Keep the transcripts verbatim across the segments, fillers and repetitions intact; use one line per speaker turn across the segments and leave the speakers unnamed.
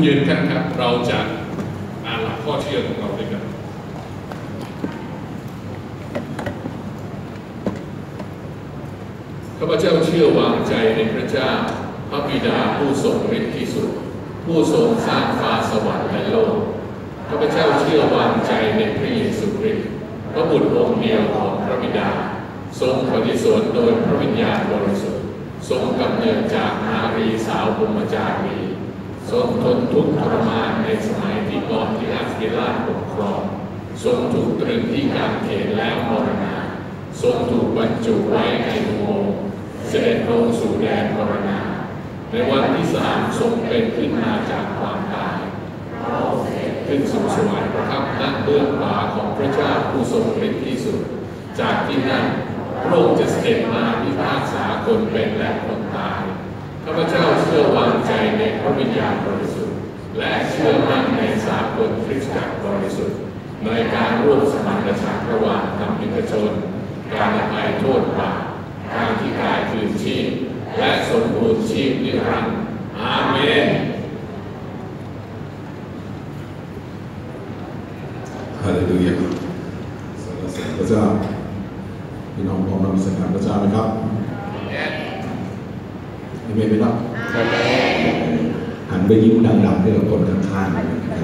ยืนกันครับเราจะอ่านหลักข้อเชื่อของเราด้วยกันข้าพเจ้าเชื่อวางใจในพระเจ้าพระบิดาผู้ทรงฤทธิ์ที่สุดผู้ทรงสร้างฟ้าสวรรค์และโลกข้าพเจ้าเชื่อวางใจในพระเยซูคริสต์พระบุตรองค์เดียวของพระบิดาทรงปฏิสนโดยพระวิญญาณบริสุทธิ์ทรงกำเนิดจากมารีสาวพรหมจารีทรงทนทุกข์ทรมานในสมัยที่ก่อนที่อัครราชปกครองทรงถูกตรึงที่กางเขนแล้วมรณะทรงถูกบรรจุไว้ในอุโมงค์เสด็จลงสู่แดนมรณะในวันที่สามทรงเป็นขึ้นมาจากความตายขึ้นสู่สวรรค์ประทับนั่งเบื้องขวาของพระเจ้าผู้ทรงฤทธิ์ที่สุดจากที่นั่นพระองค์จะเสด็จมาพิพากษาคนเป็นและคนตายข้าพเจ้าเชื่อวางใจในพระวิญญาณบริสุทธิ์และเชื่อมั่นในสากลคริสตจักรบริสุทธิ์ในการร่วมสมานฉันท์ระหว่างธรรมิกชนการอภัยโทษบาปการที่กายคืนชีพและสมบูรณ์ชีพนิรันดร์อาเมน
ฮาเลลูยาสรรเสริญพระเจ้าพี่น้องพร้อมนมัสการพระเจ้าไหมครับเอเมนไหมครับหันไปยิ้มดังๆให้กับคนข้างๆนะครับ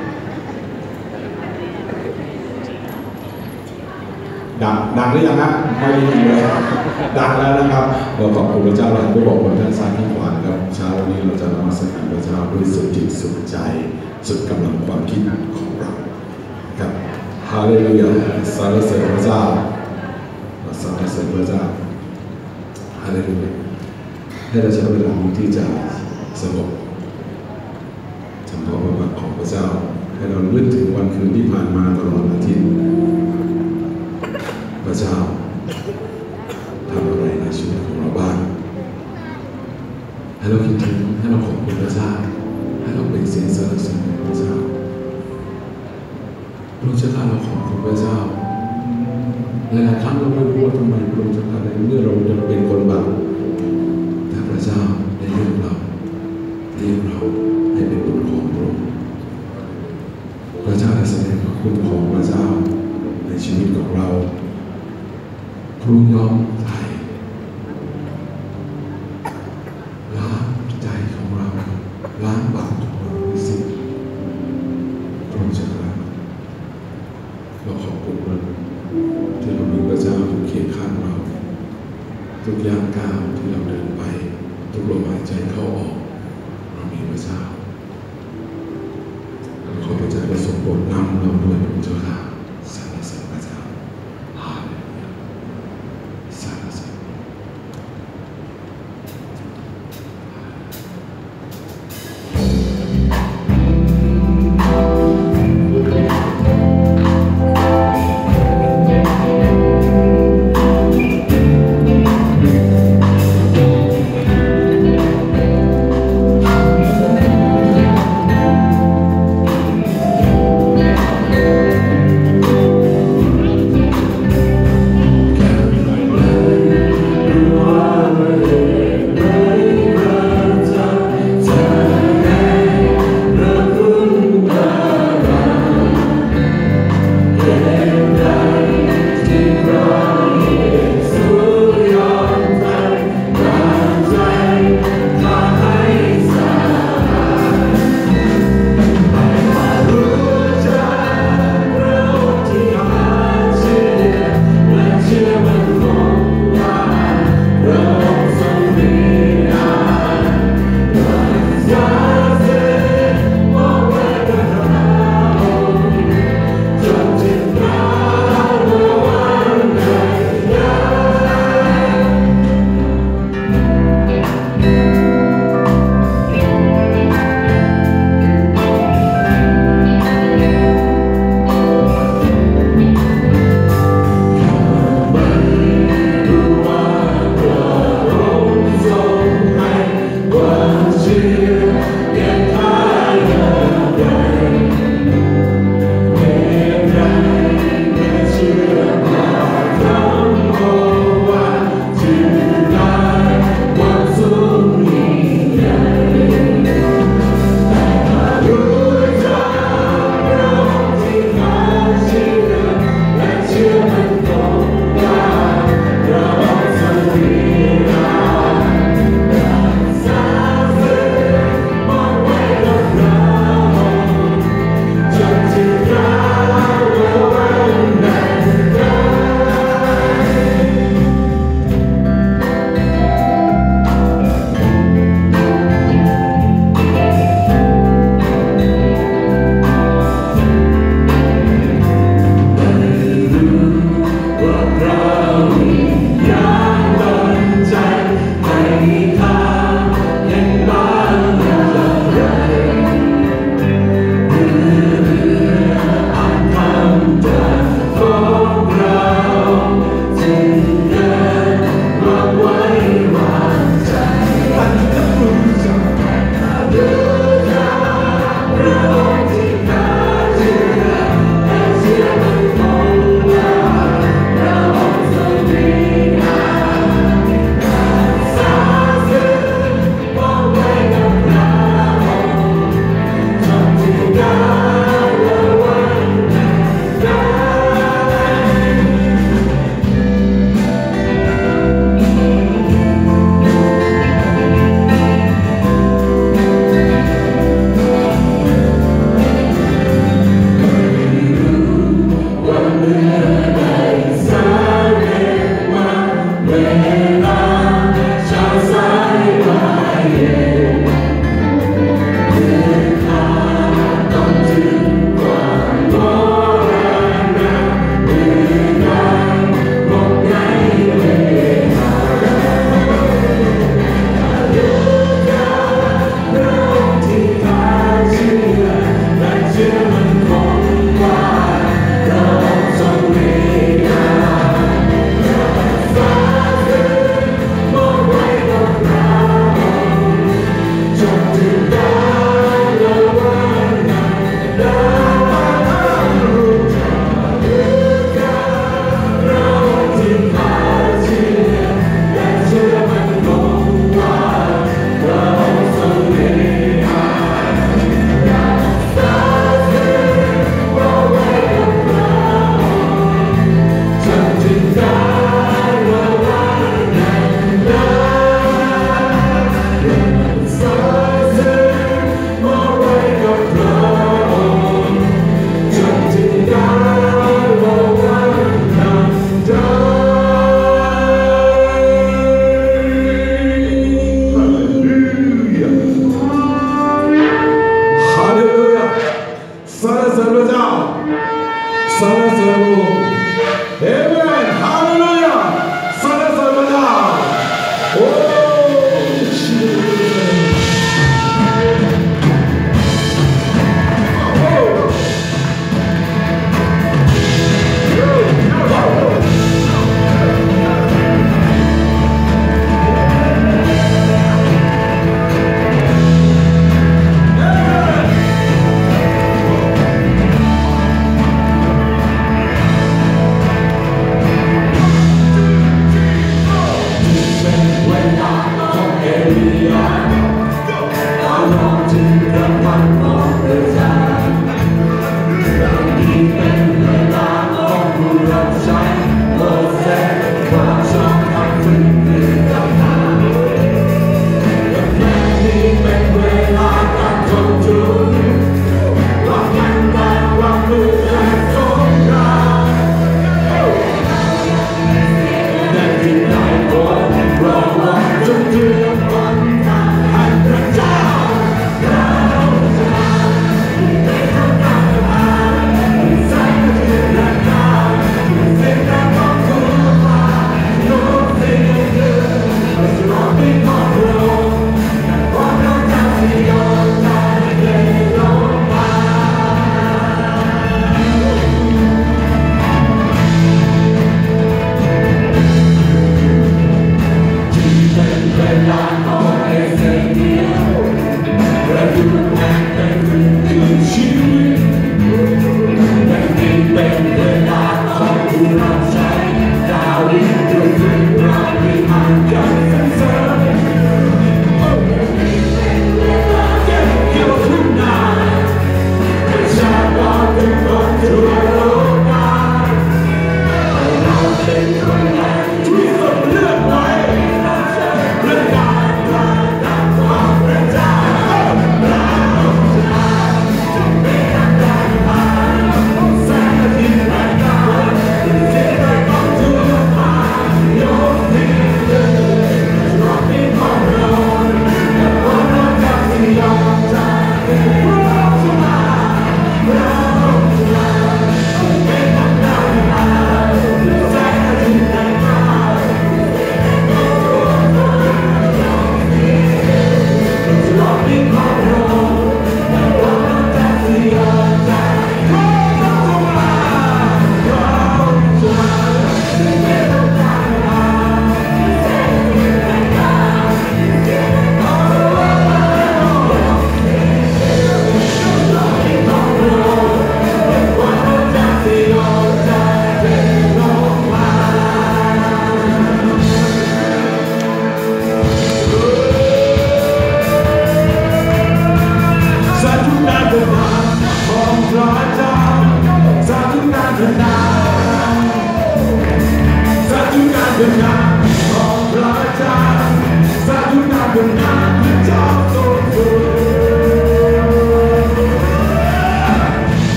ดังดังหรือยังครับไม่ได้ยินเลยดังแล้วนะครับเราขอบคุณพระเจ้าเราได้บอกคนท่านซ้ายท่านขวาครับเช้าวันนี้เราจะนมัสการพระเจ้าด้วยสุดจิตสุดใจสุดกำลังความคิดของเราครับฮาเลลูยาสรรเสริญพระเจ้าสรรเสริญพระเจ้าฮาเลลูยาให้เราใช้เวลาที่จะสงบจำพระพระบาทของพระเจ้าให้เรานึกถึงวันคืนที่ผ่านมาตลอดอาทิตย์พระเจ้าทำอะไรในชีวิตของเราบ้างให้เราคิดถึงให้เราขอบคุณพระเจ้าให้เราเป็นเสียงสรรเสริญพระเจ้าพระองค์จะทำเราขอบคุณพระเจ้าหลายๆครั้งเราไม่รู้ว่าทำไมพระองค์จะทำอะไรเมื่อเรายังเป็นคนบาปแต่พระเจ้าได้เลือกเราเรียกเราให้เป็นบุตรของพระองค์พระเจ้าได้แสดงพระคุณของพระเจ้าในชีวิตของเราพระองค์ยอมไถ่ล้างใจของเราล้างบาปของเราด้วยสิพระองค์จะรักเราขอบคุณพระองค์ที่เรามีพระเจ้าอยู่เคียงข้างเราทุกย่างก้าวที่เราเดินไปทุกลมหายใจเข้าออกเรามีพระเจ้าขอพระเจ้าได้ทรงโปรดนำเราด้วยพระเจ้าค่ะสรรเสริญพระเจ้าฮาเลลูยาสรรเสริญ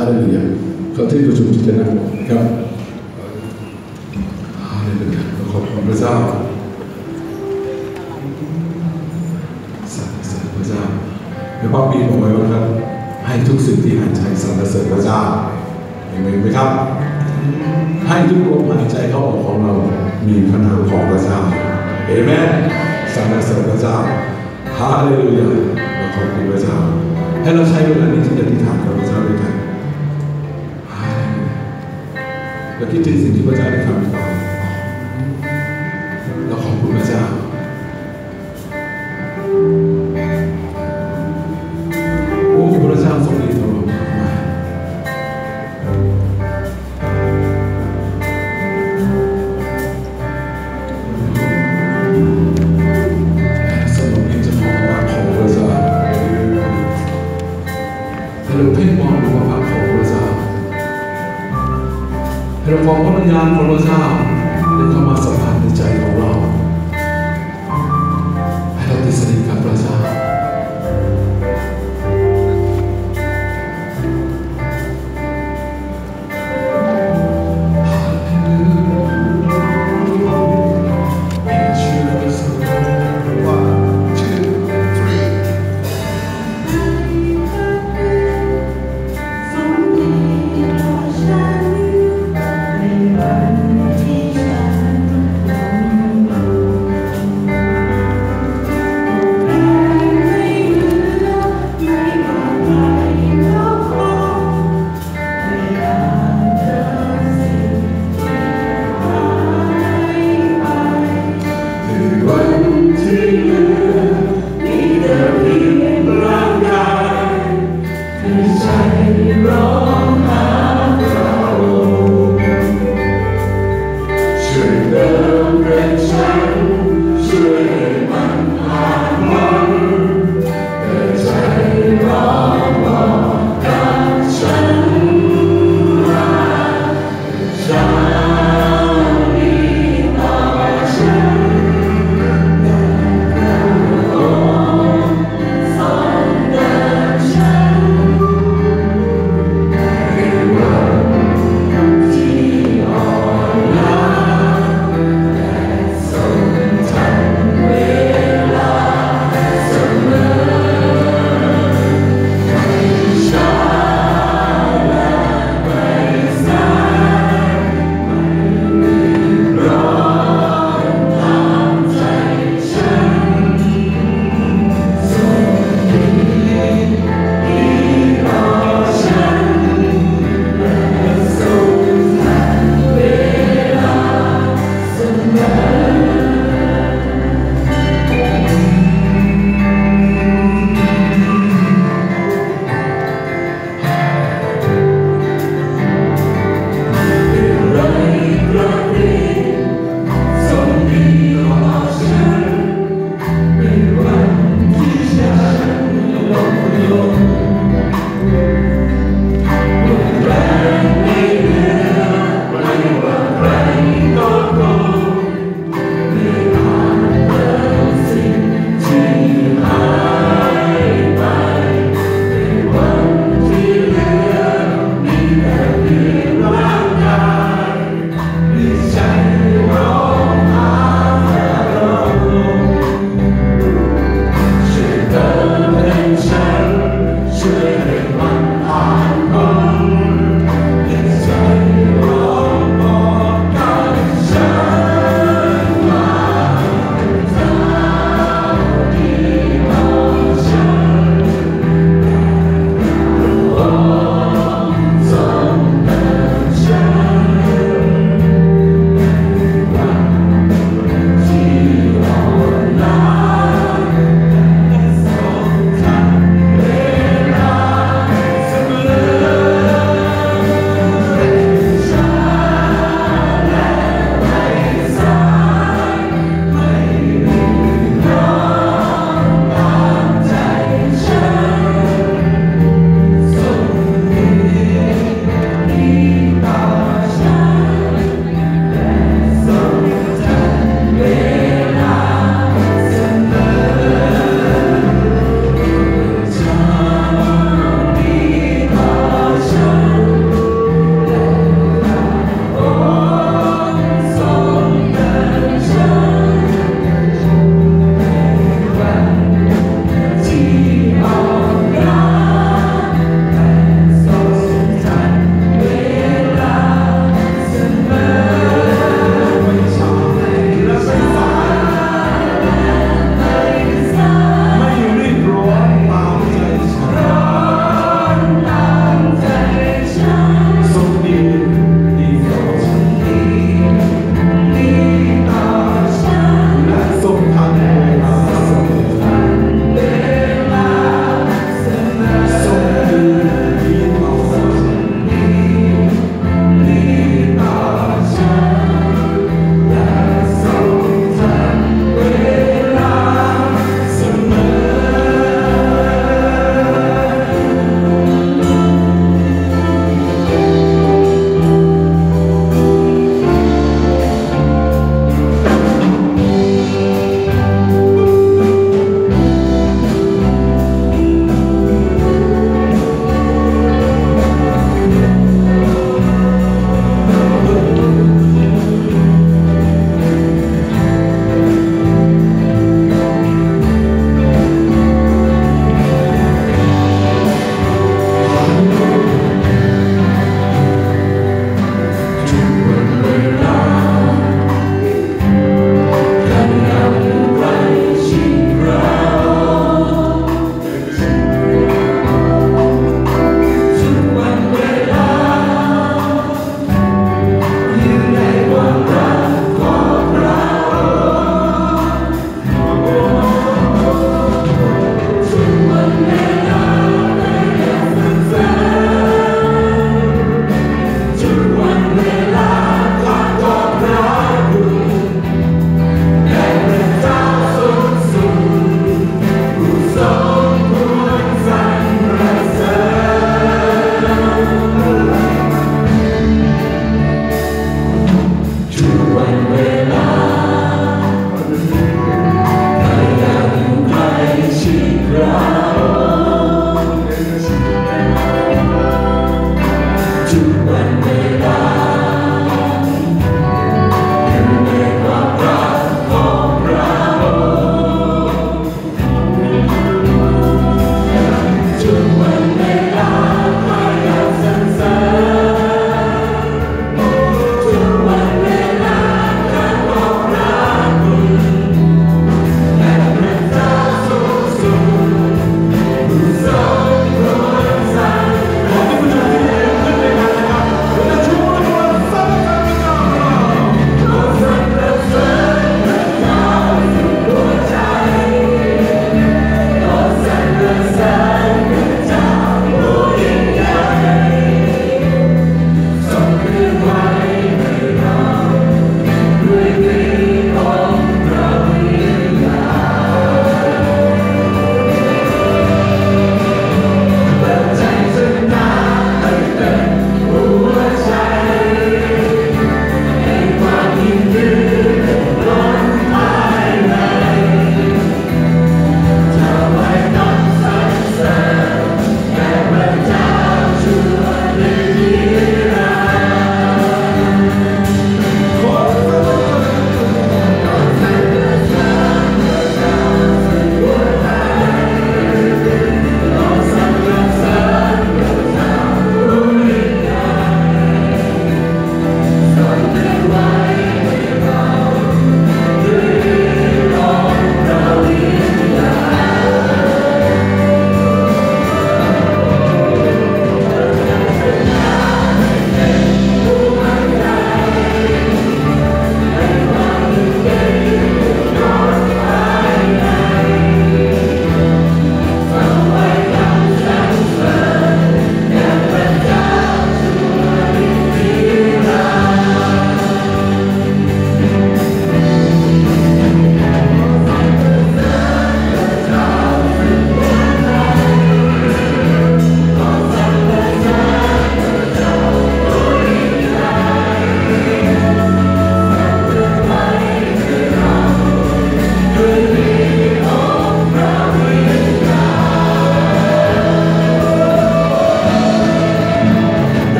เลลูยาเขาที่ประชุมจิตนาครับฮาเลลูยาขอบคุณพระเจ้าสรรเสริญพระเจ้าในพระปีบอกไว้ว่าครับให้ทุกสิ่งที่หายใจสรรเสริญพระเจ้าเห็นไหมครับให้ทุกลมหายใจเข้าออกของเรามีพระนามของพระเจ้าเอเมนสรรเสริญพระเจ้าฮาเลลูยาขอบคุณพระเจ้าให้เราใช้เวลานี้ที่จะอธิษฐานกับพระเจ้าด้วยกันและคิดถึงสิ่งที่พระเจ้าได้ทำให้เราเราขอบคุณพระเจ้าโอ้พระเจ้าทรงดีต่อเรามากมายสำหรับนี้จะมองพระของพระเจ้าให้เราเพ่งมองดูพระของพระเจ้าให้เราฟังพระวิญญาณของพระเจ้าได้เข้ามาสัมผัสในใจของเราให้เราติดสนิทกับพระเจ้า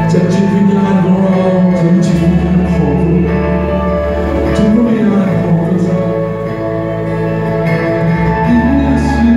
จากจิตวิญญาณของเราถึงจิตวิญญาณของคุณถึงพระวิญญาณของพระเจ้า Yes, you.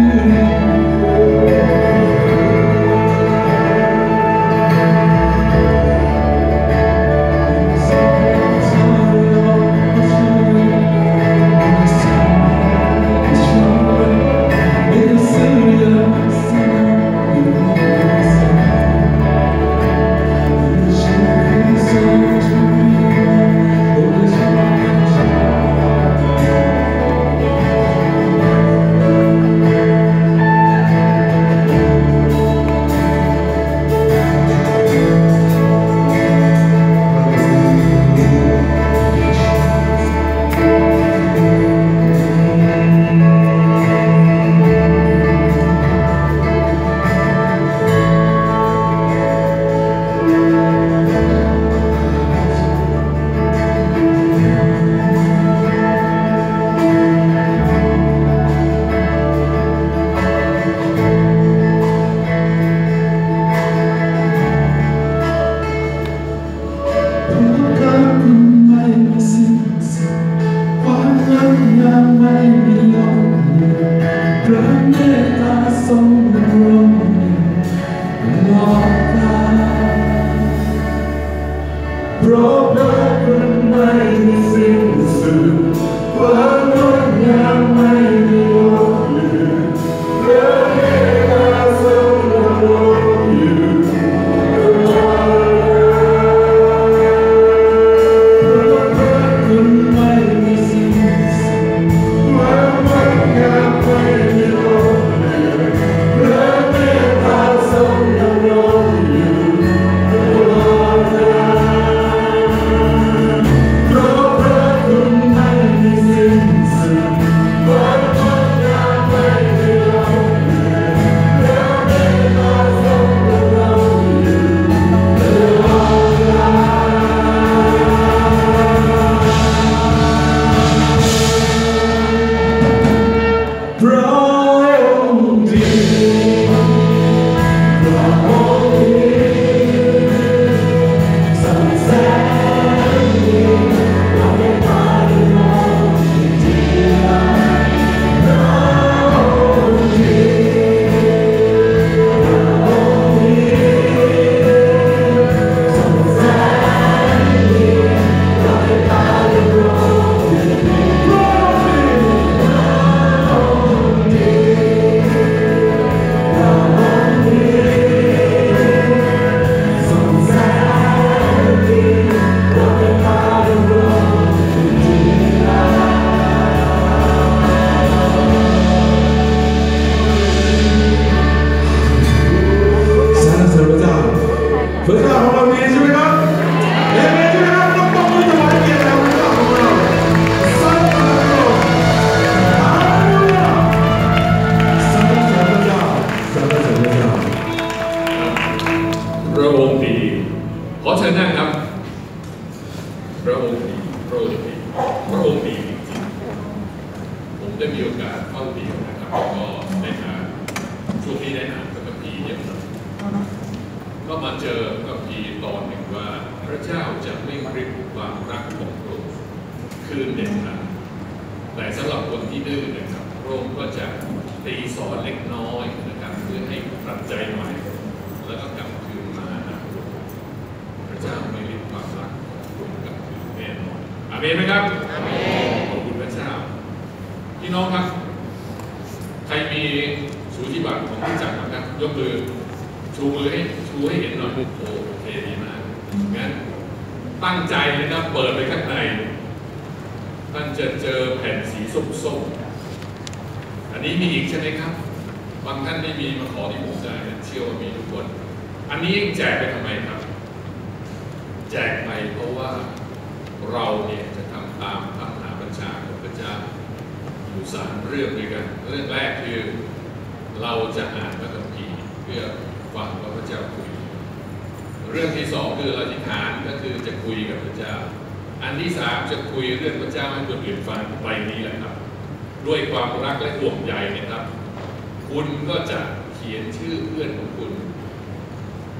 ได้มีโอกาสเข้าเดียวนะครับก็ได้อ่านช่วงนี้ได้อ่านพระคัมภีร์เยอะหน่อยก็มาเจอพระคัมภีร์ตอนหนึ่งว่าพระเจ้าจะไม่ริบความรักของพระองค์คืนเด็ดขาดแต่สำหรับคนที่ดื้อนะครับพระองค์ก็จะตีสอนเล็กน้อยนะครับเพื่อให้ปรับใจใหม่แล้วก็กลับคืนมานะพระเจ้าไม่ริบความรักของพระองค์กลับคืนแน่นอนอาเมนไหมครับอาเมนขอบคุณพระเจ้าพี่น้องครับใครมีสูติบัตรของที่จักรนะครับยกมือชูมือให้ชูให้เห็นหน่อยโอเคดีมากงั้นตั้งใจนะครับเปิดไปข้างในท่านจะเจอแผ่นสีส้มๆอันนี้มีอีกใช่ไหมครับบางท่านไม่มีมาขอที่ผมได้เชื่อว่ามีทุกคนอันนี้แจกไปทำไมครับแจกไปเพราะว่าเราเนี่ยจะทำตามคำหาบัญชาของพระเจ้าอยู่สามเรื่องด้วยกันเรื่องแรกคือเราจะอ่านพระคัมภีร์เพื่อฟังว่าพระเจ้าคุยเรื่องที่สองคืออธิษฐานก็คือจะคุยกับพระเจ้าอันที่สามจะคุยเรื่องพระเจ้าให้คนอื่นฟังไปนี้แหละครับด้วยความรักและห่วงใยนะครับคุณก็จะเขียนชื่อเพื่อนของคุณ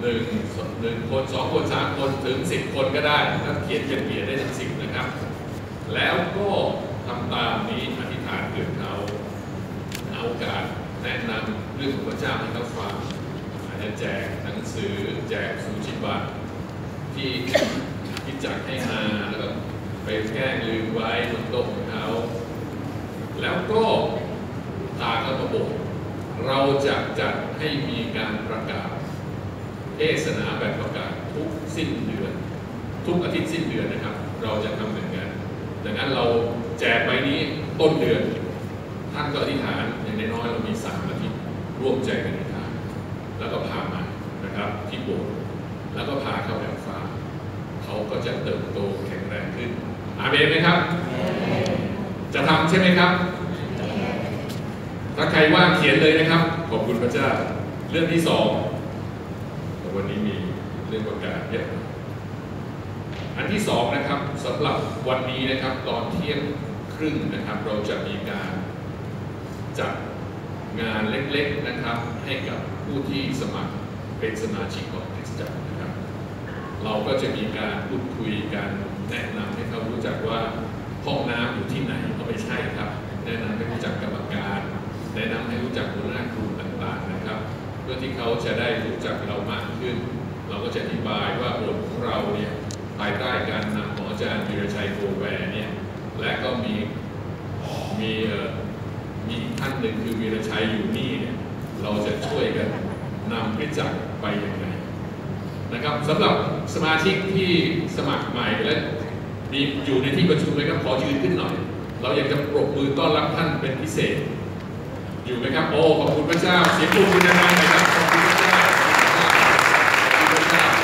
หนึ่งหนึ่งคนสองคนสามคนถึงสิบคนก็ได้ถ้าเขียนเป็นเบียร์ได้ถึงสิบนะครับแล้วก็ทำตามนี้อธิษฐานเกิดเขาเอาโอกาสแนะนำเรื่องของพระเจ้าให้เขาฟังอาจจะแจกหนังสือแจกสูจิบัตรที่คิดจักให้มาแล้วก็ไปแกล้งลืมไว้บนโต๊ะของเขาแล้วก็พาเขามาโบสถ์เราจะจัดให้มีการประกาศเทศนาแบบประกาศทุกสิ้นเดือนทุกอาทิตย์สิ้นเดือนนะครับเราจะทำอย่างนั้นดังนั้นเราแจกใบนี้ต้นเดือนท่านก็อธิษฐานอย่างน้อยๆเรามีสามอาทิตย์ร่วมใจกันอธิษฐานแล้วก็พามานะครับที่โบสถ์แล้วก็พาเข้าแบบฟ้าเขาก็จะเติบโตแข็งแรงขึ้นอาเมนไหมครับจะทำใช่ไหมครับถ้าใครว่างเขียนเลยนะครับขอบคุณพระเจ้าเรื่องที่สองวันนี้มีเรื่องประกาศเยอะอันที่สองนะครับสำหรับวันนี้นะครับตอนเที่ยงครึ่งนะครับเราจะมีการจัดงานเล็กๆนะครับให้กับผู้ที่สมัครเป็นสมาชิกของคริสตจักรนะครับเราก็จะมีการพูดคุยกันแนะนำให้เขารู้จักว่าห้องน้ำอยู่ที่ไหนก็ไม่ใช่ครับแนะนำให้รู้จักกรรมการแนะนำให้รู้จักหัวหน้ากลุ่มต่างๆนะครับเพื่อที่เขาจะได้รู้จักเรามากขึ้นเราก็จะอธิบายว่าบทของเราเนี่ยภายใต้การนำของอาจารย์วีรชัยโกแวร์เนี่ยและก็มีมีเอ่อมีท่านหนึ่งคือวีรชัยอยู่นี่เนี่ยเราจะช่วยกันนำคริสตจักรไปยังไงนะครับสำหรับสมาชิกที่สมัครใหม่และมีอยู่ในที่ประชุมเลยครับขอยืนขึ้นหน่อยเราอยากจะปรบมือต้อนรับท่านเป็นพิเศษอยู่ไหมครับโอ้ขอบคุณพระเจ้าเสียงปรบมือดังๆหน่อยครับขอบคุณพระเจ้าขอบคุณพระเจ้า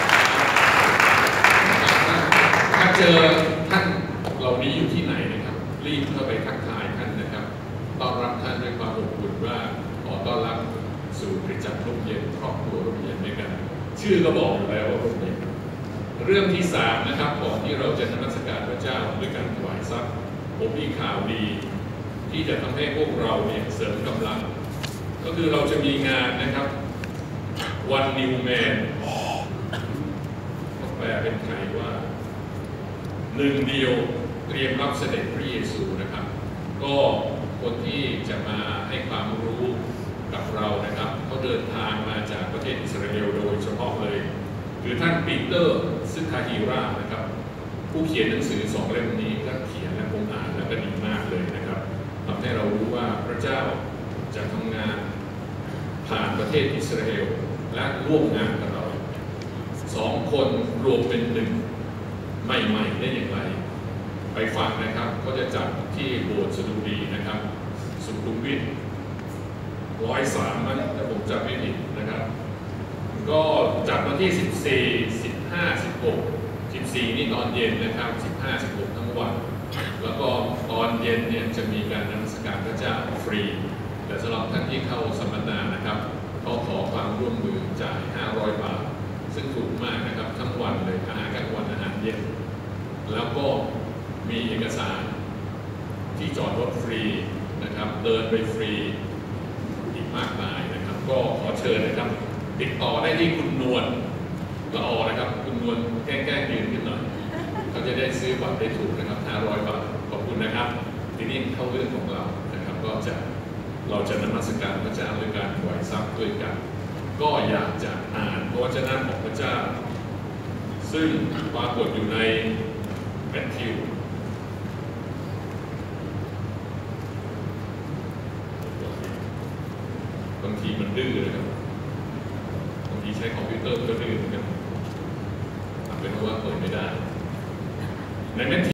ถ้าเจอท่านเหล่านี้อยู่ที่ไหนนะครับรีบเข้าไปทักทายท่านนะครับต้อนรับท่านด้วยความอบอุ่นว่าขอต้อนรับสู่คริสตจักรร่มเย็นครอบครัวร่มเย็นด้วยกันชื่อก็บอกอยู่แล้วว่าร่มเย็นเรื่องที่สามนะครับก่อนที่เราจะนมัสการพระเจ้าด้วยการถวายทรัพย์ผมมีข่าวดีที่จะทำให้พวกเราเนี่ยเสริมกำลังก็คือเราจะมีงานนะครับวันนิวแมนแปลเป็นไทยว่าหนึ่งเดียวเตรียมรับเสด็จพระเยซูนะครับก็คนที่จะมาให้ความรู้กับเรานะครับเขาเดินทางมาจากประเทศอิสราเอลโดยเฉพาะเลยคือท่านปีเตอร์ซึคาฮีรานะครับผู้เขียนหนังสือสองเล่มนี้ก็เขียนและผมอ่านแล้วก็ดีมากเลยนะครับทำให้เรารู้ว่าพระเจ้าจะทำงานผ่านประเทศอิสราเอลและร่วมงานกับเราสองคนรวมเป็นหนึ่งใหม่ๆได้อย่างไรไปฟังนะครับก็จะจัดที่โบสถ์สดุดีนะครับสุขุมวิทร้อยสามมั้งถ้าผมจำไม่ผิดนะครับก็จัดวันที่สิบสี่ สิบห้า สิบหก สิบสี่นี่ตอนเย็นนะครับสิบห้า สิบหกทั้งวันแล้วก็ตอนเย็นเนี่ยจะมีการนมัสการพระเจ้าฟรีแต่สำหรับท่านที่เข้าสัมมนานะครับเขาขอความร่วมมือจ่ายห้าร้อยบาทซึ่งถูกมากนะครับทั้งวันเลยอาหารกลางวันอาหารเย็นแล้วก็มีเอกสารที่จอดรถฟรีนะครับเดินไปฟรีอีกมากมายนะครับก็ขอเชิญนะครับติดต่อได้ที่คุณนวลละออนะครับคุณนวลแกล้งๆยืนขึ้นหน่อยเขาจะได้ซื้อบัตรได้ถูกนะครับห้าร้อยบาทขอบคุณนะครับทีนี้เข้าเรื่องของเรานะครับก็จะเราจะนมัสการพระเจ้าด้วยการถวายทรัพย์ด้วยกันก็อยากจะอ่านพระวจนะของพระเจ้าซึ่งปรากฏอยู่ในแมทธิวบางทีมันดื้อนะครับบางทีใช้คอมพิวเตอร์ก็ดื้อเหมือนกันเป็นเพราะว่าเปิดไม่ได้ในแมทธิว